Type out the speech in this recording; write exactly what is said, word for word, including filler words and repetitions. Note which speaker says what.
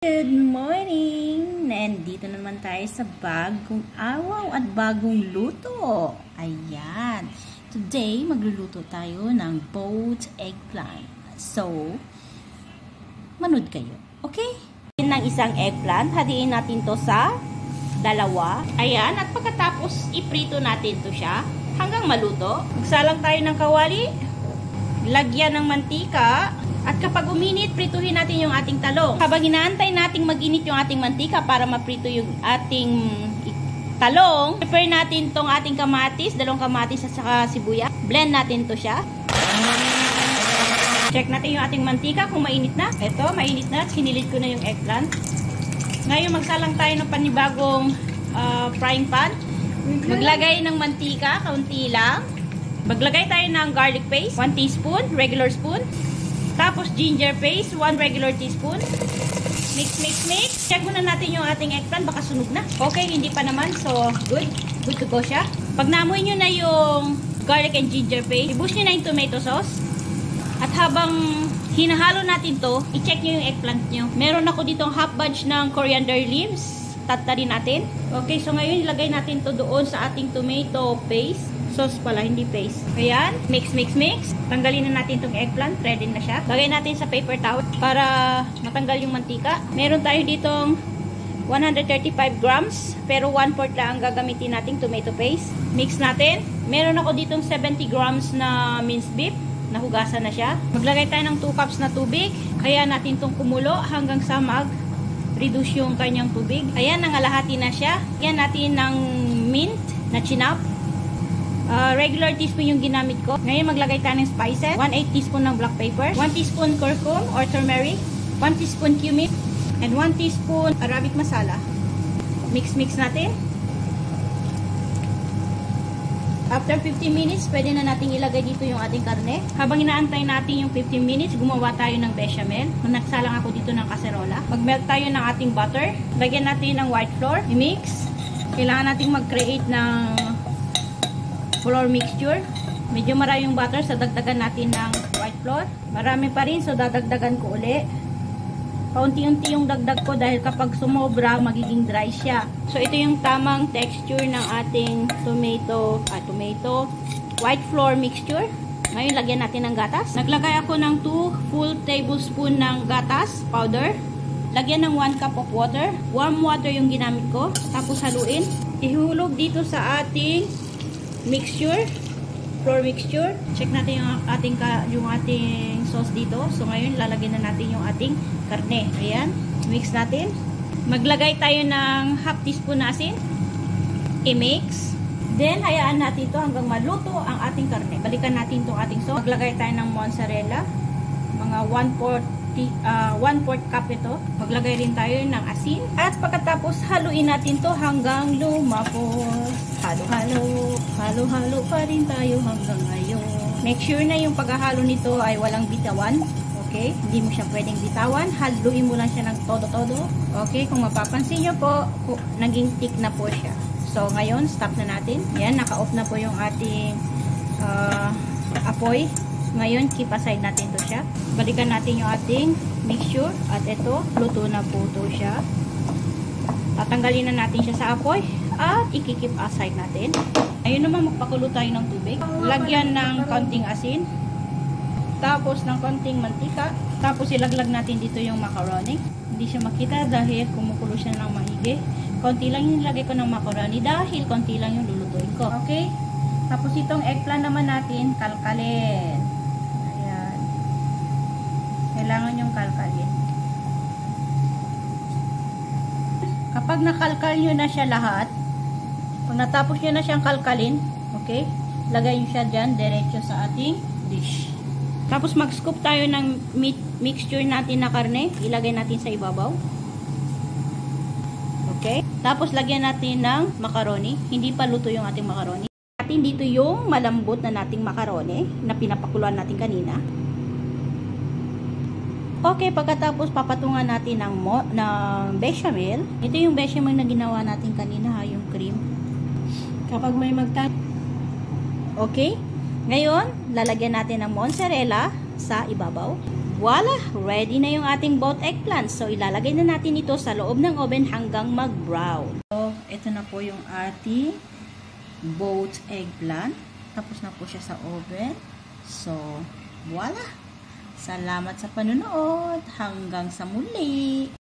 Speaker 1: Good morning! Nandito naman tayo sa bagong araw at bagong luto. Ayan. Today, magluluto tayo ng boiled eggplant. So, manood kayo. Okay? Ng isang eggplant, hadiin natin to sa dalawa. Ayan. At pagkatapos, iprito natin to siya hanggang maluto. Magsalang tayo ng kawali. Lagyan ng mantika. At kapag uminit, prituhin natin yung ating talong. Habang inaantay nating mag-init yung ating mantika para maprito yung ating talong, prepare natin tong ating kamatis, dalawang kamatis at saka sibuyas. Blend natin to siya. Check natin yung ating mantika kung mainit na. Ito, mainit na. Sinilid ko na yung eggplant. Ngayon, magsalang tayo ng panibagong uh, frying pan. Maglagay ng mantika, kaunti lang. Maglagay tayo ng garlic paste, one teaspoon, regular spoon. Tapos ginger paste, one regular teaspoon. Mix, mix, mix. Check muna natin yung ating eggplant. Baka sunog na. Okay, hindi pa naman. So, good. Good to go siya. Pag naamoy nyo na yung garlic and ginger paste, i-boost nyo na yung tomato sauce. At habang hinahalo natin to, i-check nyo yung eggplant nyo. Meron ako ditong half bunch ng coriander leaves. Tatarin natin. Okay, so ngayon ilagay natin to doon sa ating tomato paste. Sauce pala, hindi paste. Ayan. Mix, mix, mix. Tanggalin na natin itong eggplant. Ready na siya. Lagay natin sa paper towel para matanggal yung mantika. Meron tayo ditong one hundred thirty-five grams. Pero one fourth lang ang gagamitin nating tomato paste. Mix natin. Meron ako ditong seventy grams na minced beef. Nahugasan na siya. Maglagay tayo ng two cups na tubig. Kaya natin itong kumulo hanggang sa mag-reduce yung kanyang tubig. Ayan, nangalahati na siya. Ayan natin ng mint na chinap. Uh, regular teaspoon yung ginamit ko. Ngayon maglagay tayo ng spices. one eighth teaspoon ng black pepper. one teaspoon curcum or turmeric. one teaspoon cumin. And one teaspoon Arabic masala. Mix mix natin. After fifteen minutes, pwede na natin ilagay dito yung ating karne. Habang inaantay natin yung fifteen minutes, gumawa tayo ng bechamel. Nagsalang ako dito ng kaserola. Mag-melt tayo ng ating butter. Lagyan natin ng white flour. I-mix. Kailangan natin mag-create ng flour mixture. Medyo marami yung butter, so dagdagan natin ng white flour. Marami pa rin, so dadagdagan ko uli. Paunti-unti yung dagdag ko dahil kapag sumobra, magiging dry siya. So ito yung tamang texture ng ating tomato, ah, tomato white flour mixture. Ngayon lagyan natin ng gatas. Naglagay ako ng two full tablespoon ng gatas powder. Lagyan ng one cup of water. Warm water yung ginamit ko. Tapos haluin. Ihulog dito sa ating mixture, flour mixture. Check natin yung ating yung ating sauce dito. So ngayon lalagyan na natin yung ating karne. Ayan, mix natin. Maglagay tayo ng half teaspoon na asin. I-mix. Then hayaan natin ito hanggang maluto ang ating karne. Balikan natin itong ating sauce. Maglagay tayo ng mozzarella. Mga one fourth uh, one fourth cup ito. Maglagay rin tayo ng asin. At pagkatapos haluin natin to hanggang lumapot. Halo-halo, halo-halo pa rin tayo hanggang ngayon. Make sure na yung paghahalo nito ay walang bitawan. Okay? Hindi mo siya pwedeng bitawan. Haluin mo lang siya ng todo-todo. Okay? Kung mapapansin nyo po, naging thick na po siya. So, ngayon, stop na natin. Yan, naka-off na po yung ating uh, apoy. Ngayon, keep aside natin to siya. Balikan natin yung ating mixture. At ito, luto na po to siya. Tatanggalin na natin siya sa apoy. At ikikip aside natin. Ayun naman, magpakulo tayo ng tubig. Lagyan ng konting asin. Tapos ng konting mantika. Tapos ilaglag natin dito yung macaroni. Hindi siya makita dahil kumukulo siya ng maigi. Konti lang yung nilagay ko ng macaroni dahil konti lang yung lulutuin ko. Okay? Tapos itong eggplant naman natin, kalkalin. Ayan. Kailangan yung kalkalin. Kapag nakalkal nyo na siya lahat, pag natapos nyo na siyang kalkalin, okay, lagay nyo siya dyan, diretso sa ating dish. Tapos mag-scoop tayo ng meat mixture natin na karne, ilagay natin sa ibabaw. Okay, tapos lagyan natin ng macaroni, hindi pa luto yung ating macaroni. Atin dito yung malambot na nating macaroni, na pinapakuluan natin kanina. Okay, pagkatapos papatungan natin ng, mo, ng bechamel. Ito yung bechamel na ginawa natin kanina, ha, yung cream. Kapag may magta... Okay, ngayon, lalagyan natin ng mozzarella sa ibabaw. voila! Ready na yung ating both eggplant. So, ilalagay na natin ito sa loob ng oven hanggang mag-brown. So, ito na po yung ating both eggplant. Tapos na po siya sa oven. So, voila! Salamat sa panonood. Hanggang sa muli!